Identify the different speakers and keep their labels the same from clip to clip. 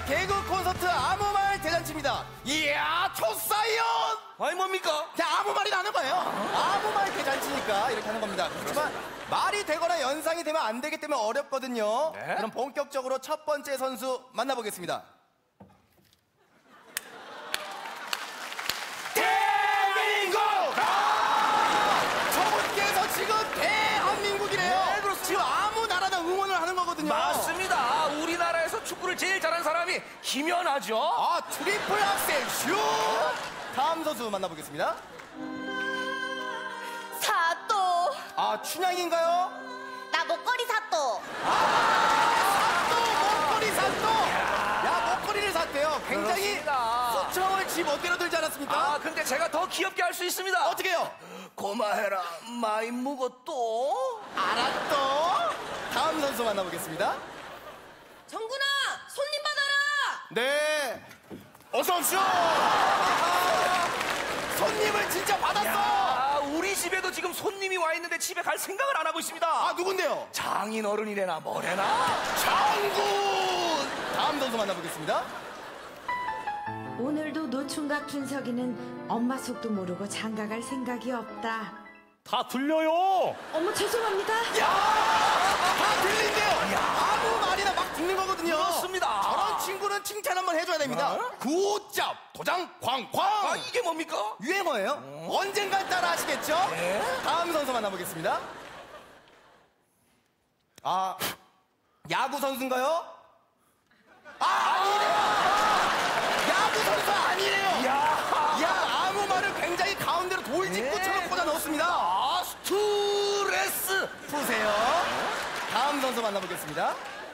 Speaker 1: 개그 콘서트 아무 말 대잔치입니다. 이야, 초사이언!
Speaker 2: 아니 뭡니까?
Speaker 1: 그냥 아무 말이 나는 거예요. 아무 말 대잔치니까 이렇게 하는 겁니다. 그렇지만 말이 되거나 연상이 되면 안 되기 때문에 어렵거든요.
Speaker 2: 네?
Speaker 1: 그럼 본격적으로 첫 번째 선수 만나보겠습니다. 대한민국! 저분께서 지금 대한민국이래요.
Speaker 2: 네, 그렇습니다.
Speaker 1: 지금 아무 나라나 응원을 하는 거거든요.
Speaker 2: 맞습니다. 우리나라에서 축구를 제일 잘하는 사람이 김연아죠.
Speaker 1: 아, 트리플 악셀 슛! 다음 선수 만나보겠습니다.
Speaker 3: 사또.
Speaker 1: 아, 춘향인가요?
Speaker 3: 나 목걸이 사또.
Speaker 1: 또 목걸이 샀어. 야, 목걸이를 샀대요. 굉장히
Speaker 2: 그렇습니다.
Speaker 1: 수청을 지 멋대로 들지 않았습니까?
Speaker 2: 아 근데 제가 더 귀엽게 할 수 있습니다.
Speaker 1: 어떻게 해요?
Speaker 2: 고마해라 많이 묵었또.
Speaker 1: 알았어. 다음 선수 만나보겠습니다.
Speaker 3: 정군아, 손님 받아라.
Speaker 1: 네, 어서 오십시오. 손님을 진짜 받았어.
Speaker 2: 야, 우리 집에도 지금 손님이 와 있는데 집에 갈 생각을 안 하고 있습니다.
Speaker 1: 아, 누군데요?
Speaker 2: 장인 어른이래나 뭐래나.
Speaker 1: 장군. 다음 선수 만나보겠습니다.
Speaker 4: 오늘도 노충각 준석이는 엄마 속도 모르고 장가갈 생각이 없다.
Speaker 5: 다 들려요.
Speaker 4: 어머 죄송합니다.
Speaker 1: 야, 다 들린대요. 아무 말이나 막 듣는 거거든요.
Speaker 2: 그렇습니다.
Speaker 1: 저런 친구는 칭찬 한번 해줘야 됩니다. 굿잡, 도장, 쾅쾅.
Speaker 2: 아 이게 뭡니까?
Speaker 1: 유행어예요. 언젠간 따라 하시겠죠?
Speaker 2: 네.
Speaker 1: 다음 선수 만나보겠습니다. 아, 야구 선수인가요? 아, 아니래요. 야구 선수 아니래요. 야, 아무 말을 굉장히 가운데로 돌직구처럼 꽂아 넣었습니다.
Speaker 2: 아 스트레스.
Speaker 1: 푸세요. 다음 선수 만나보겠습니다.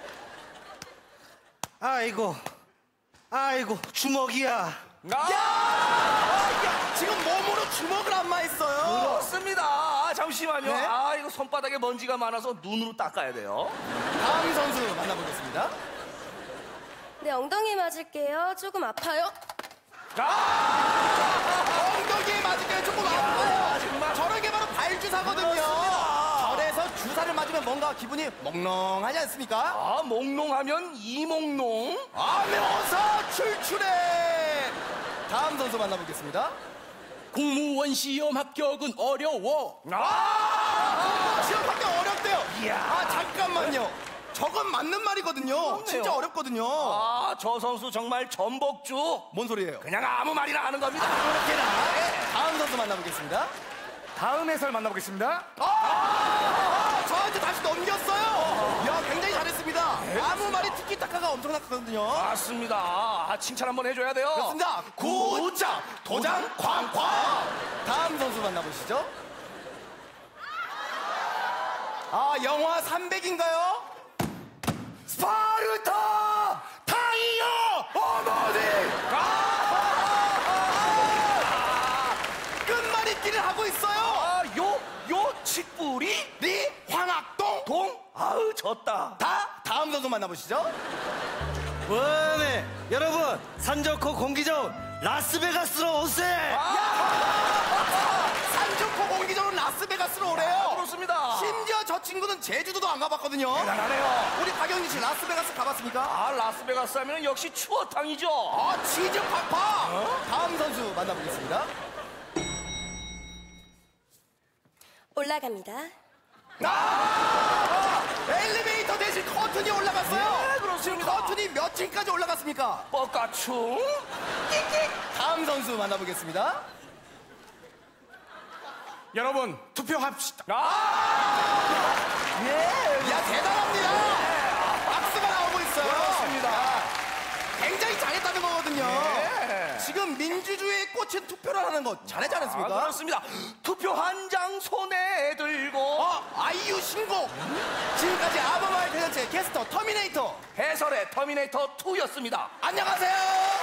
Speaker 5: 아이고 주먹이야.
Speaker 1: 야, 지금 몸으로 주먹을 안마했어요.
Speaker 2: 그렇습니다. 아, 잠시만요.
Speaker 1: 네?
Speaker 2: 아 이거 손바닥에 먼지가 많아서 눈으로 닦아야 돼요.
Speaker 1: 다음 선수 만나보겠습니다.
Speaker 3: 네, 엉덩이 맞을게요. 조금 아파요?
Speaker 1: 엉덩이에 맞을까요? 조금 아파요.
Speaker 2: 정말.
Speaker 1: 저런 게 바로 발주사거든요.
Speaker 2: 그렇습니다.
Speaker 1: 절에서 주사를 맞으면 뭔가 기분이 몽롱하지 않습니까?
Speaker 2: 아 몽롱하면 이몽롱.
Speaker 1: 아, 매워서 출출해. 다음 선수 만나보겠습니다.
Speaker 6: 공무원 시험 합격은 어려워.
Speaker 1: 시험 합격 어렵대요.
Speaker 2: 이야.
Speaker 1: 아, 잠깐만요. 저건 맞는 말이거든요. 진짜 어렵거든요.
Speaker 2: 아 저 선수 정말 전복죽.
Speaker 1: 뭔 소리예요?
Speaker 2: 그냥 아무 말이나 하는 겁니다.
Speaker 1: 그렇게나. 다음 선수 만나보겠습니다.
Speaker 5: 다음 해설 만나보겠습니다.
Speaker 1: 저한테 다시 넘겼어요. 야, 굉장히 잘했습니다. 아무 말이 티키타카가 엄청났거든요.
Speaker 2: 맞습니다. 아, 칭찬 한번 해줘야 돼요.
Speaker 1: 그렇습니다. 굿잡, 도장, 쾅쾅. 다음 선수 만나보시죠. 아, 영화 300인가요? 스파르타! 타이어! 어머니! 끝말잇기를 하고 있어요.
Speaker 2: 아, 요 칡뿌리
Speaker 1: 리 황학동.
Speaker 2: 동. 아우 졌다.
Speaker 1: 다음 선수 만나보시죠.
Speaker 5: 네 여러분 산 좋고 공기 좋은 라스베가스로 오세요.
Speaker 1: 산 좋고 공기 좋은 라스베가스로 오래요.
Speaker 2: 그렇습니다.
Speaker 1: 심지어 저 친구는 제주도도 안 가봤거든요.
Speaker 2: 대단하네요.
Speaker 1: 우리 박영진 씨 라스베가스 가봤습니까?
Speaker 2: 아 라스베가스 하면 역시 추어탕이죠.
Speaker 1: 아, 치즈 팍팍. 다음 선수 만나보겠습니다.
Speaker 3: 올라갑니다.
Speaker 1: 엘리베이터 대신 커튼이 올라갔어요.
Speaker 2: 네, 그렇습니다.
Speaker 1: 지금 커튼이 몇 층까지 올라갔습니까?
Speaker 2: 뻑가충.
Speaker 1: 다음 선수 만나보겠습니다.
Speaker 5: 여러분 투표합시다.
Speaker 1: 야, 대단합니다. 박수가 나오고 있어요.
Speaker 2: 그렇습니다.
Speaker 1: 굉장히 잘했다는 거거든요.
Speaker 2: 네.
Speaker 1: 지금 민주주의에 꽂힌 투표를 하는 거 잘했지 않았습니까?
Speaker 2: 그렇습니다. 투표 한 장 손에 들고
Speaker 1: 아이유 신곡. 지금까지 아버마을 대전체 게스트 터미네이터.
Speaker 2: 해설의 터미네이터 2였습니다.
Speaker 1: 안녕하세요.